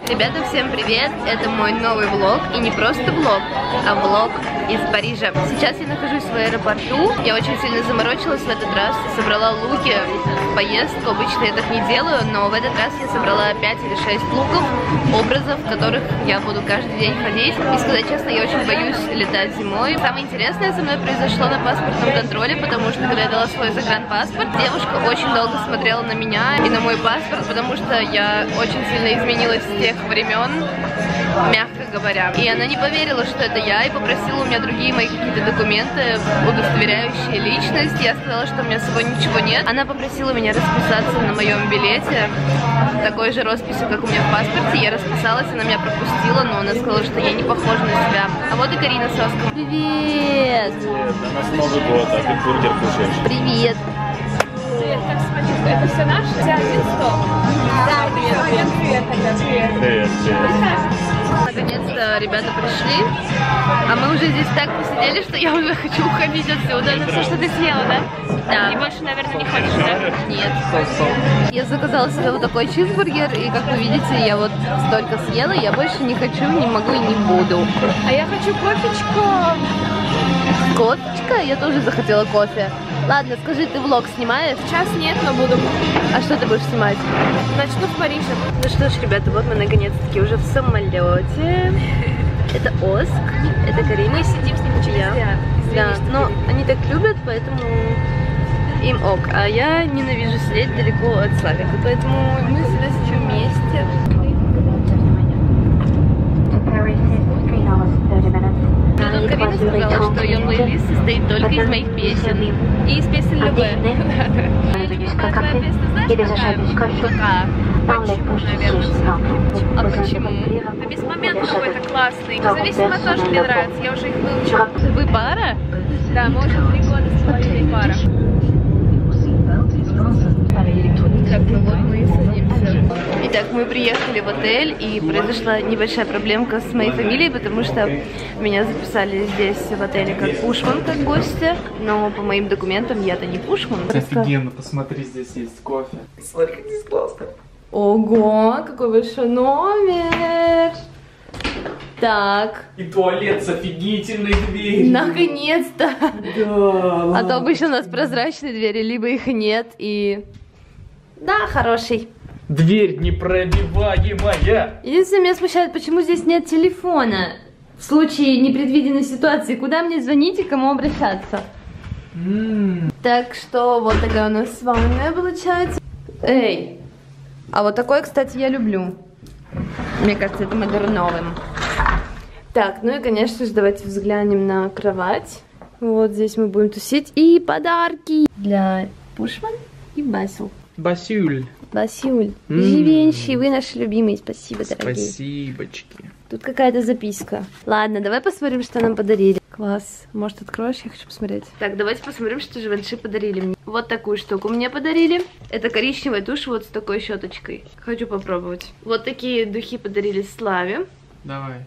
Ребята, всем привет! Это мой новый влог, и не просто влог, а влог из Парижа. Сейчас я нахожусь в аэропорту, я очень сильно заморочилась в этот раз, собрала луки в поездку, обычно я так не делаю, но в этот раз я собрала 5 или 6 луков, образов, в которых я буду каждый день ходить. И сказать честно, я очень боюсь летать зимой. Самое интересное со мной произошло на паспортном контроле, потому что когда я дала свой загранпаспорт, девушка очень долго смотрела на меня и на мой паспорт, потому что я очень сильно изменилась с тех времен, мягко говоря. И она не поверила, что это я, и попросила у меня другие мои какие-то документы, удостоверяющие личность. Я сказала, что у меня с собой ничего нет. Она попросила меня расписаться на моем билете, такой же росписью, как у меня в паспорте. Я расписалась, она меня пропустила, но она сказала, что я не похожа на себя. А вот и Карина Соском. Привет! На нас Новый год, а ты бургер кушаешь. Привет! Так, смотри, это все наше? Вся один стоп. Да, привет. Привет, привет. Привет, привет. Наконец-то ребята пришли, а мы уже здесь так посидели, что я уже хочу уходить отсюда. Это все, что ты съела, да? Да. И больше, наверное, не хочешь, да? Нет. Я заказала себе вот такой чизбургер, и как вы видите, я вот столько съела, я больше не хочу, не могу и не буду. А я хочу кофечку. Кофечка? Я тоже захотела кофе. Ладно, скажи, ты влог снимаешь? Сейчас нет, но буду. А что ты будешь снимать? Начну в Париже. Ну что ж, ребята, вот мы наконец-таки уже в самолете. Это Оск, это Карина. Мы сидим с ним очень я. Да, но они так любят, поэтому им ок. А я ненавижу сидеть далеко от Славика, поэтому мы всегда сидим вместе. Но тут Карина сказала, что ее плейлист состоит только из моих песен. И из песен Любэ. Твоя песня знаешь какая? Почему, наверное. А почему? Да без момента какой-то классный. Независимо тоже мне нравится, я уже их выучила. Вы пара? Да, мы уже 3 года с половиной пара. Так, ну вот мы и садимся. Итак, мы приехали в отель, и произошла небольшая проблемка с моей фамилией, потому что меня записали здесь в отеле как Пушман, как гостя, но по моим документам я-то не Пушман. Офигенно, посмотри, здесь есть кофе. Смотри, как здесь классно. Ого, какой большой номер! Так. И туалет с офигительной дверью. Наконец-то! Да, А то обычно у нас прозрачные двери, либо их нет, и... Да, хороший. Дверь непробиваемая. Единственное, меня смущает, почему здесь нет телефона. В случае непредвиденной ситуации, куда мне звонить и к кому обращаться? Так что вот такая у нас ванная получается. Эй, а вот такой, кстати, я люблю. Мне кажется, это модерновым. Так, ну и, конечно же, давайте взглянем на кровать. Вот здесь мы будем тусить. И подарки для Пушман и Басил. Басюль. Басюль, живенщий, вы наши любимые, спасибо, дорогие. Спасибочки. Тут какая-то записка. Ладно, давай посмотрим, что нам подарили. Класс. Может, откроешь? Я хочу посмотреть. Так, давайте посмотрим, что Живанши подарили мне. Вот такую штуку мне подарили. Это коричневая тушь вот с такой щеточкой. Хочу попробовать. Вот такие духи подарили Славе. Давай.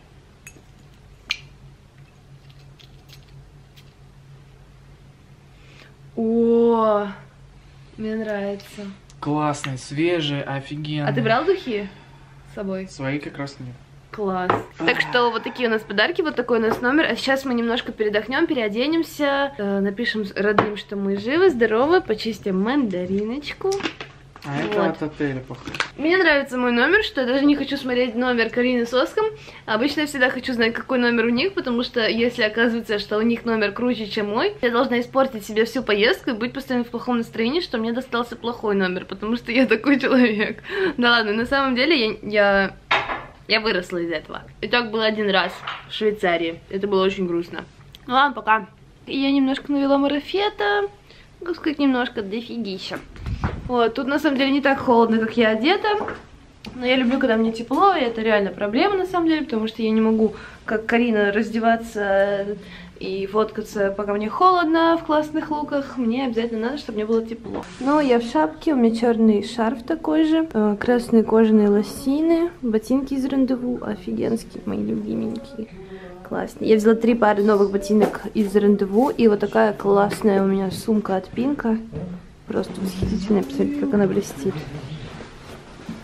О, мне нравится. Классный, свежий, офигенный. А ты брал духи с собой? Свои как раз нет. Класс. Так что вот такие у нас подарки, вот такой у нас номер. А сейчас мы немножко передохнем, переоденемся, напишем родным, что мы живы, здоровы, почистим мандариночку. А это от отеля, походу. Мне нравится мой номер, что я даже не хочу смотреть номер Карины Соском. Обычно я всегда хочу знать, какой номер у них, потому что если оказывается, что у них номер круче, чем мой, я должна испортить себе всю поездку и быть постоянно в плохом настроении, что мне достался плохой номер, потому что я такой человек. Да ладно, на самом деле я выросла из этого. И так было один раз в Швейцарии. Это было очень грустно. Ну ладно, пока. И я немножко навела марафета. Как сказать, немножко дофигища. Вот, тут на самом деле не так холодно, как я одета. Но я люблю, когда мне тепло, и это реально проблема на самом деле, потому что я не могу, как Карина, раздеваться и фоткаться, пока мне холодно в классных луках. Мне обязательно надо, чтобы мне было тепло. Но я в шапке, у меня черный шарф такой же, красные кожаные лосины, ботинки из Рандеву, офигенские, мои любименькие. Классные. Я взяла 3 пары новых ботинок из Рандеву, и вот такая классная у меня сумка от Пинка. Просто восхитительная, посмотрите, как она блестит.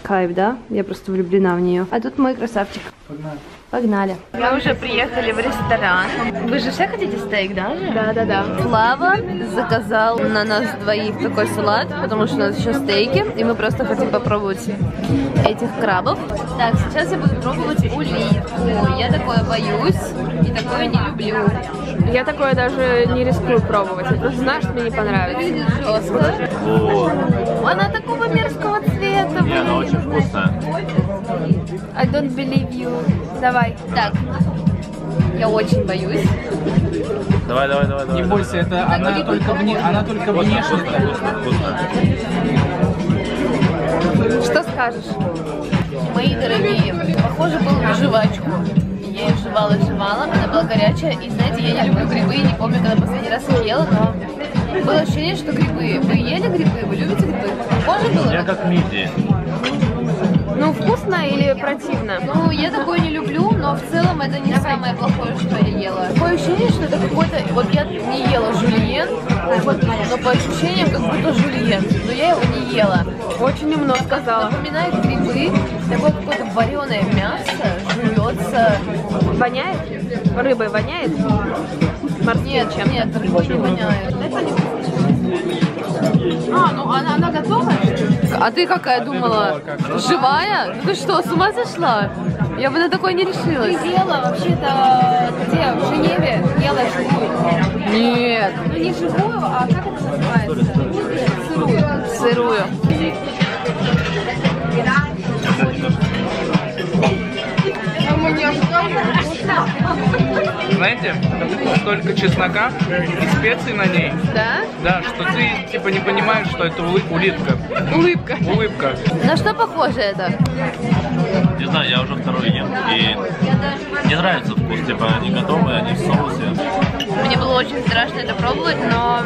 кайф, да? Я просто влюблена в нее. А тут мой красавчик. Погнали. Погнали. Мы уже приехали в ресторан. Вы же все хотите стейк, да? Да. Слава заказал на нас двоих такой салат, потому что у нас еще стейки, и мы просто хотим попробовать этих крабов. Так, сейчас я буду пробовать улитку. Я такое боюсь и такое не люблю. Я такое даже не рискую пробовать. Я просто знаю, что мне не понравится. Жестко. Вот. Она такого мерзкого цвета. Не, она очень вкусная. I don't believe you. Давай. Так. Я очень боюсь. Давай. Не бойся, это она только внешне. Вкусно. Что скажешь? Мои дорогие, похоже было на жвачку. Я ее жевала, она была горячая. И знаете, я не люблю грибы, не помню, когда последний раз их ела, но было ощущение, что грибы. Вы ели грибы? Вы любите грибы? Похоже было? Я как мидии. Ну, вкусно или противно? Ну, я такое не люблю, но в целом это не самое плохое, что я ела. Такое ощущение, что это какой-то... Вот я не ела жульен, но по ощущениям как будто жульен. Но я его не ела. Очень умно сказала. Напоминает грибы, такое какое-то вареное мясо, жуется. Воняет? Рыбой воняет? Нет, рыбой не воняет. Ну она готова? А ты какая думала? Живая? Ты что, с ума сошла? Я бы на такое не решилась. Ты ела вообще-то где? В Женеве? Ела живую? Нет. Ну не живую, а как это называется? Сырую. Знаете, столько чеснока и специй на ней. Да? Да, что ты типа не понимаешь, что это улитка. Улыбка. На что похоже это? Не знаю, я уже второй ем. И мне нравится вкус. Типа они готовые, они в соусе. Мне было очень страшно это пробовать, но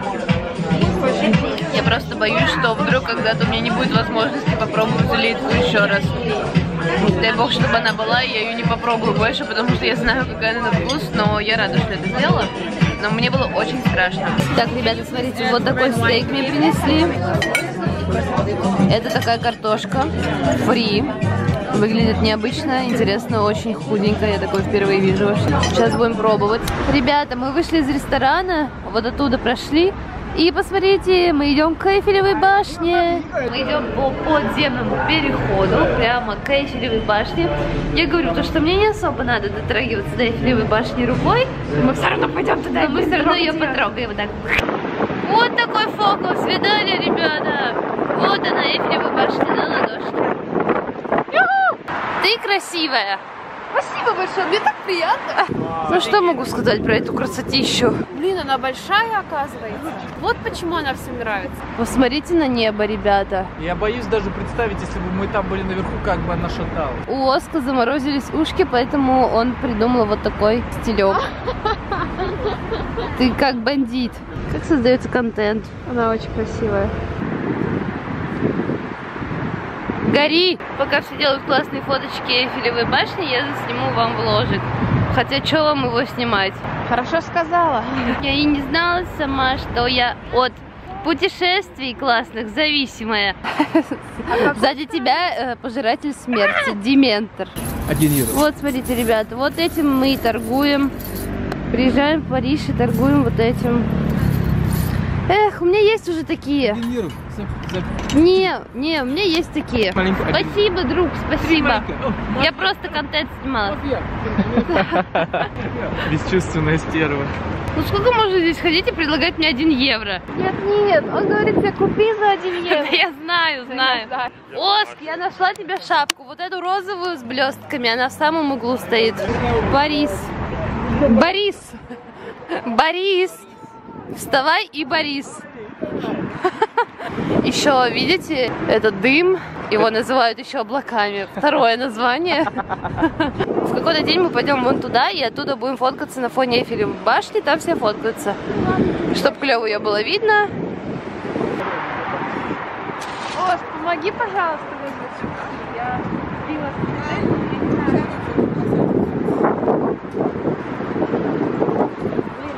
я просто боюсь, что вдруг когда-то у меня не будет возможности попробовать улитку еще раз. Дай бог, чтобы она была, и я ее не попробую больше, потому что я знаю, какая она на вкус, но я рада, что это сделала. Но мне было очень страшно. Так, ребята, смотрите, вот такой стейк мне принесли. Это такая картошка фри. Выглядит необычно, интересно, очень худенько. Я такой впервые вижу. Сейчас будем пробовать. Ребята, мы вышли из ресторана, вот оттуда прошли. И посмотрите, мы идем к Эйфелевой башне. Мы идем по подземному переходу прямо к Эйфелевой башне. Я говорю, что мне не особо надо дотрагиваться до Эйфелевой башни рукой. Мы все равно пойдем туда, мы все равно ее потрогаем вот так. Вот такой фокус, видали, ребята? Вот она, Эйфелева башня на ладошке. Ты красивая. Спасибо большое, мне так приятно. Ну что могу сказать про эту красотищу? Блин, она большая, оказывается. Вот почему она всем нравится. Посмотрите на небо, ребята. Я боюсь даже представить, если бы мы там были наверху, как бы она шатала. У Оска заморозились ушки, поэтому он придумал вот такой стилек. Ты как бандит. Как создается контент? Она очень красивая. Гори! Пока все делают классные фоточки Эйфелевой башни, я засниму вам вложик. Хотя, что вам его снимать? Хорошо сказала. Я и не знала сама, что я от путешествий классных зависимая. Сзади тебя пожиратель смерти, дементор. 1 евро. Вот, смотрите, ребята, вот этим мы и торгуем. Приезжаем в Париж и торгуем вот этим. Эх, у меня есть уже такие. 1 евро. Не, у меня есть такие. Маленько. Спасибо, друг, спасибо. Я просто контент снимала. Бесчувственная стерва. Ну сколько можно здесь ходить и предлагать мне 1 евро? Нет, он говорит, тебе купи за 1 евро. Я знаю. Оск, я нашла тебе шапку. Вот эту розовую с блестками, она в самом углу стоит. Борис. Вставай и Борис. Еще, видите, этот дым, его называют еще облаками. Второе название. В какой-то день мы пойдем вон туда, и оттуда будем фоткаться на фоне Эйфелевой башни. Там все фоткаются. Чтоб клево ее было видно. Ош, помоги, пожалуйста, вызвать. Я сбила.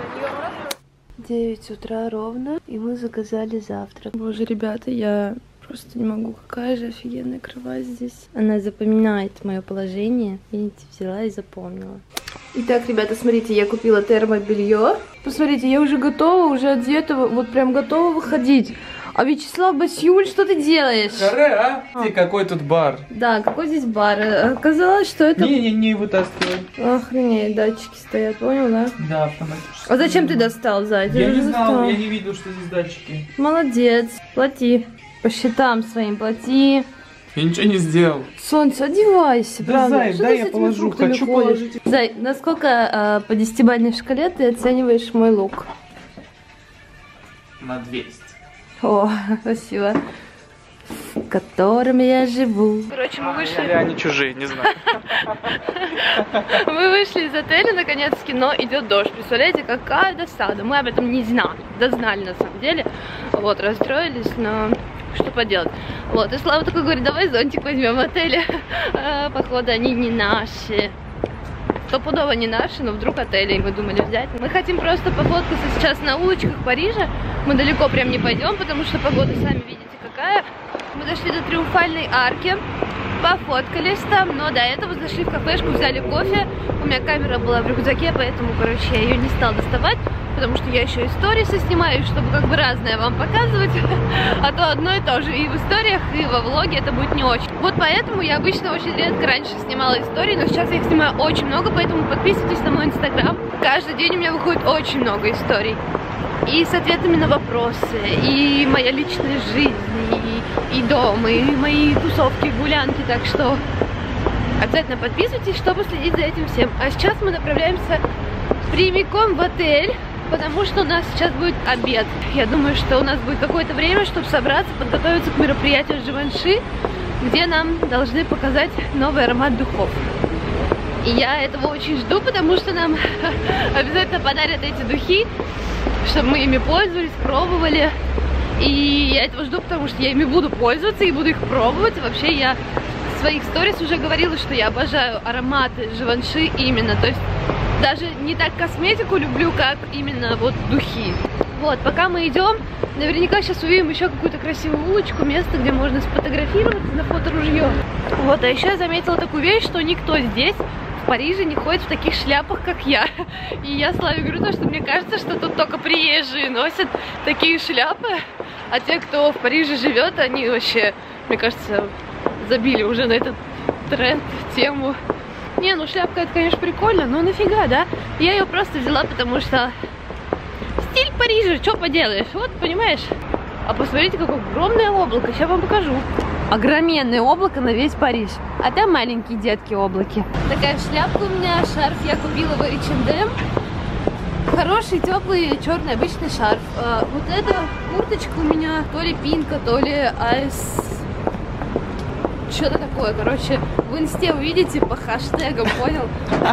9 утра ровно, и мы заказали завтрак. Боже, ребята, я просто не могу. Какая же офигенная кровать здесь. Она запоминает мое положение. Видите, взяла и запомнила. Итак, ребята, смотрите, я купила термобелье. Посмотрите, я уже готова, уже одета, вот прям готова выходить. А Вячеслав Басюль, что ты делаешь? Харе, а? Какой тут бар? Да, какой здесь бар? Оказалось, что это... Не вытаскивай. Охренеть, датчики стоят, понял, да? Да, автоматически. А зачем ты достал, Зай? Я не знал, я не видел, что здесь датчики. Молодец, плати. По счетам своим плати. Я ничего не сделал. Солнце, одевайся, Да, правда. Зай, Что дай ты с я этими положу, фруктами хочу ходишь? положить. Зай, насколько по 10-бальной шкале ты оцениваешь мой лук? На 200. О, спасибо. В котором я живу. Короче, мы вышли. Или они чужие, не знаю. Мы вышли из отеля наконец-таки, но идет дождь. Представляете, какая досада. Мы об этом не знали. Дознали на самом деле. Вот, расстроились, но что поделать. Вот, и Слава такой говорит, давай зонтик возьмем в отеле. Походу, они не наши. Стопудово не наши, но вдруг отели, и мы думали взять. Мы хотим просто пофоткаться сейчас на улочках Парижа. Мы далеко прям не пойдем, потому что погода, сами видите, какая. Мы дошли до Триумфальной арки, пофоткались там, но до этого зашли в кафешку, взяли кофе. У меня камера была в рюкзаке, поэтому, короче, я ее не стала доставать, потому что я еще и сторисы снимаю, чтобы как бы разное вам показывать, а то одно и то же и в историях, и во влоге это будет не очень. Вот поэтому я обычно очень редко раньше снимала истории, но сейчас я их снимаю очень много, поэтому подписывайтесь на мой инстаграм. Каждый день у меня выходит очень много историй. И с ответами на вопросы, и моя личная жизнь, и дом, и мои тусовки, гулянки, так что обязательно подписывайтесь, чтобы следить за этим всем. А сейчас мы направляемся прямиком в отель, потому что у нас сейчас будет обед. Я думаю, что у нас будет какое-то время, чтобы собраться, подготовиться к мероприятию Живанши, где нам должны показать новый аромат духов. И я этого очень жду, потому что нам обязательно подарят эти духи, чтобы мы ими пользовались, пробовали. И я этого жду, потому что я ими буду пользоваться и буду их пробовать. И вообще я в своих сторис уже говорила, что я обожаю ароматы Живанши именно. То есть даже не так косметику люблю, как именно вот духи. Вот, пока мы идем, наверняка сейчас увидим еще какую-то красивую улочку, место, где можно сфотографироваться на фоторужье. Вот, а еще я заметила такую вещь, что никто здесь в Париже не ходит в таких шляпах, как я. И я Славе говорю то, что мне кажется, что тут только приезжие носят такие шляпы, а те, кто в Париже живет, они вообще, мне кажется, забили уже на этот тренд, тему. Не, ну шляпка это, конечно, прикольно, но нафига, да? Я ее просто взяла, потому что стиль Парижа, что поделаешь, вот, понимаешь? А посмотрите, какое огромное облако, сейчас вам покажу. Огроменное облако на весь Париж. А там маленькие детки облаки. Такая шляпка у меня, шарф я купила в H&M. Хороший, теплый, черный обычный шарф. Вот эта курточка у меня то ли пинка, то ли айс... Что-то такое, короче, в инсте увидите по хэштегам, понял?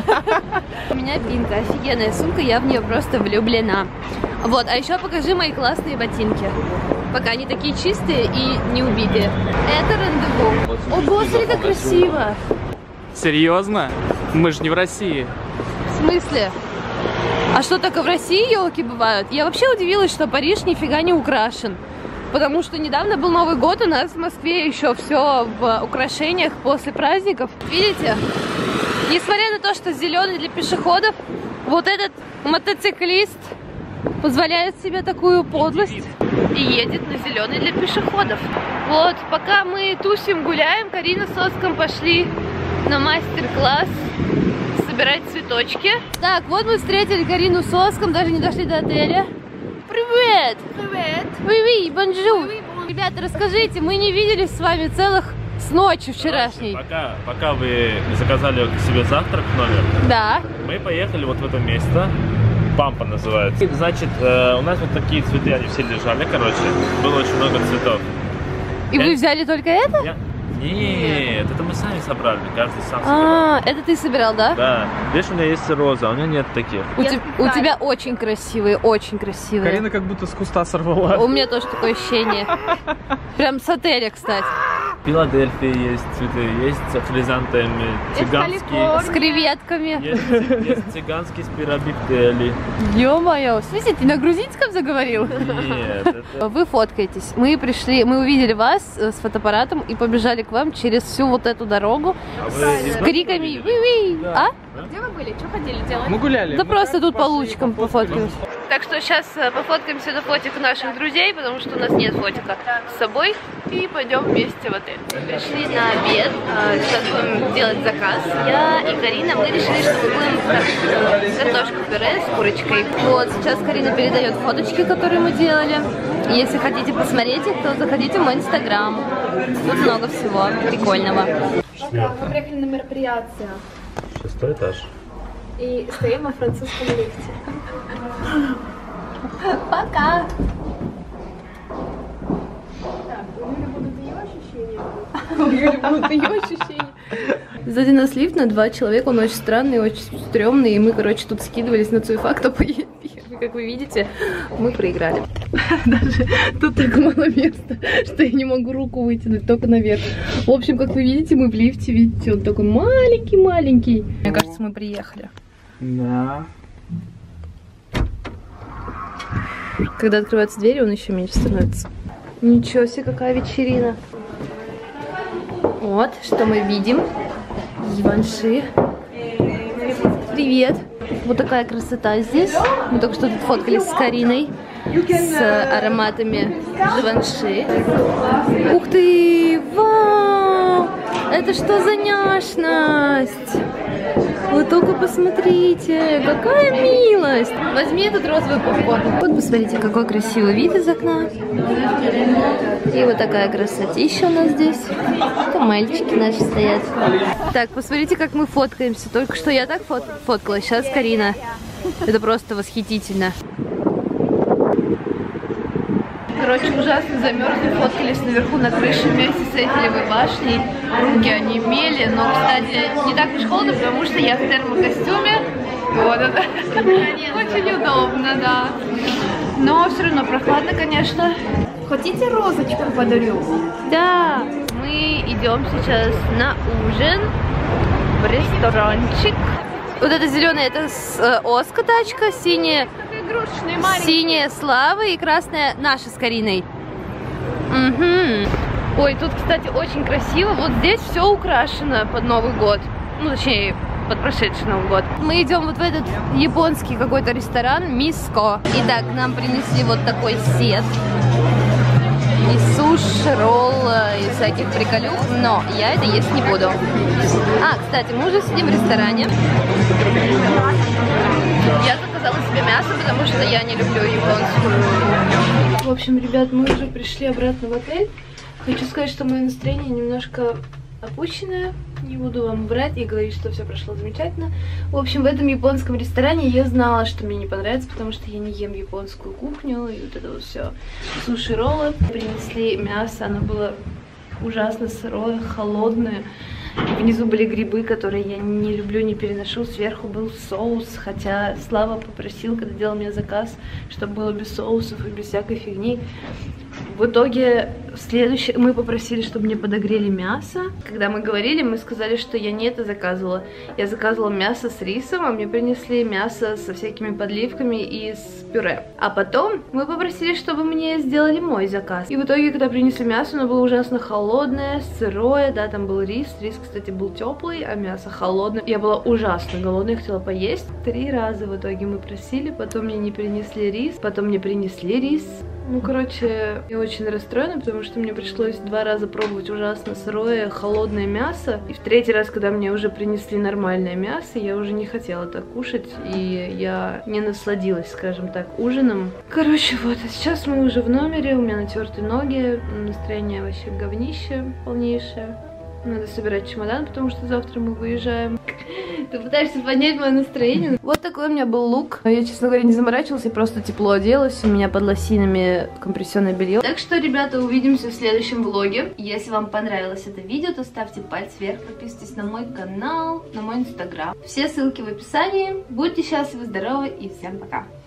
У меня пинка, офигенная сумка, я в нее просто влюблена. Вот, а еще покажи мои классные ботинки. Пока они такие чистые и не убитые. Это рандеву. О, господи, как красиво! Серьезно? Мы же не в России. В смысле? А что, только в России елки бывают? Я вообще удивилась, что Париж нифига не украшен. Потому что недавно был Новый год, у нас в Москве еще все в украшениях после праздников. Видите? Несмотря на то, что зеленый для пешеходов, вот этот мотоциклист позволяет себе такую подлость и едет на зеленый для пешеходов. Вот, пока мы тусим, гуляем, Карина с Оском пошли на мастер-класс собирать цветочки. Так, вот мы встретили Карину с Оском, даже не дошли до отеля. Привет! Привет! Oui, bonjour! Ребята, расскажите, мы не виделись с вами целых с ночи вчерашней. Пока вы заказали к себе завтрак в номер, Да. мы поехали вот в это место. Пампа называется. Значит, у нас вот такие цветы, они все лежали, короче. Было очень много цветов. И вы взяли только это? Нет, это мы сами собрали, каждый сам собирал. А, это ты собирал, да? Да. Видишь, у меня есть роза, а у меня нет таких. У тебя очень красивые, очень красивые. Карина как будто с куста сорвала. У меня тоже такое ощущение. Прям с отеля, кстати. В Филадельфии есть цветы, есть с хризантемами, цыганские. С креветками. Есть цыганский с пиробиптели. Ё-моё, слушайте, ты на грузинском заговорил? Нет, это... Вы фоткаетесь. Мы пришли, мы увидели вас с фотоаппаратом и побежали к вам через всю вот эту дорогу с криками «Ви-ви!». А? Где вы были? Что ходили делать? Мы гуляли. Да просто тут по лучкам пофоткались. Так что сейчас пофоткаемся на фотик наших друзей, потому что у нас нет фотика с собой. И пойдем вместе в отель. Пришли на обед, сейчас будем делать заказ. Я и Карина, мы решили, что мы будем картошку пюре с курочкой. Вот, сейчас Карина передает фоточки, которые мы делали. Если хотите посмотреть их, то заходите в мой инстаграм. Тут много всего прикольного. Мы приехали на мероприятие 6-й этаж. и стоим во французском лифте. Пока! У Юли будут ее ощущения. Сзади нас лифт на 2 человека, он очень странный, очень стрёмный, и мы, короче, тут скидывались на Цуефак, кто поедет первый. Как вы видите, мы проиграли. Даже тут так мало места, что я не могу руку вытянуть, только наверх. В общем, как вы видите, мы в лифте, видите, он такой маленький-маленький. Мне кажется, мы приехали. Да. Когда открываются двери, он еще меньше становится. Ничего себе, какая вечерина. Вот, что мы видим. Givenchy. Привет. Вот такая красота здесь. Мы только что тут фоткались с Кариной. С ароматами Givenchy. Ух ты! Вау! Это что за няшность? Вы только посмотрите, какая милость! Возьми этот розовый попкорн. Вот посмотрите, какой красивый вид из окна. И вот такая красотища у нас здесь. Это мальчики наши стоят. Так, посмотрите, как мы фоткаемся. Только что я так фоткалась, сейчас Карина. Это просто восхитительно. Короче, ужасно замерзли, фоткались наверху на крыше вместе с Эйфелевой башней. Руки онемели, но, кстати, не так уж холодно, потому что я в термокостюме. Вот это. Очень удобно, да. Но все равно прохладно, конечно. Хотите розочку подарю? Да, мы идем сейчас на ужин в ресторанчик. Вот это зеленая, это Оска тачка, синяя. Синяя Слава и красная наша с Кариной. Угу. Ой, тут, кстати, очень красиво. Вот здесь все украшено под Новый год. Ну, точнее, под прошедший Новый год. Мы идем вот в этот японский какой-то ресторан Миско. Итак, нам принесли вот такой сет. И суши, ролл, и всяких приколюк. Но я это есть не буду. А, кстати, мы уже сидим в ресторане. Я заказала себе мясо, потому что я не люблю японскую. В общем, ребят, мы уже пришли обратно в отель. Хочу сказать, что мое настроение немножко опущенное. Не буду вам врать и говорить, что все прошло замечательно. В общем, в этом японском ресторане я знала, что мне не понравится, потому что я не ем японскую кухню и вот это вот все. Суши-роллы. Принесли мясо, оно было ужасно сырое, холодное. Внизу были грибы, которые я не люблю, не переношу. Сверху был соус, хотя Слава попросил, когда делал мне заказ, чтобы было без соусов и без всякой фигни. В итоге мы попросили, чтобы мне подогрели мясо. Когда мы говорили, мы сказали, что я не это заказывала. Я заказывала мясо с рисом, а мне принесли мясо со всякими подливками и с пюре. А потом мы попросили, чтобы мне сделали мой заказ. И в итоге, когда принесли мясо, оно было ужасно холодное, сырое. Да, там был рис. Рис, кстати, был теплый, а мясо холодное. Я была ужасно голодная, хотела поесть. 3 раза в итоге мы просили, потом мне не принесли рис, потом мне принесли рис. Ну, короче, я очень расстроена, потому что мне пришлось 2 раза пробовать ужасно сырое, холодное мясо. И в 3-й раз, когда мне уже принесли нормальное мясо, я уже не хотела так кушать. И я не насладилась, скажем так, ужином. Короче, вот, а сейчас мы уже в номере, у меня натертые ноги, настроение вообще говнище полнейшее. Надо собирать чемодан, потому что завтра мы выезжаем. Ты пытаешься поднять мое настроение. Вот такой у меня был лук. Я, честно говоря, не заморачивалась, я просто тепло оделась. У меня под лосинами компрессионное белье. Так что, ребята, увидимся в следующем влоге. Если вам понравилось это видео, то ставьте палец вверх, подписывайтесь на мой канал, на мой инстаграм. Все ссылки в описании. Будьте счастливы, здоровы и всем пока.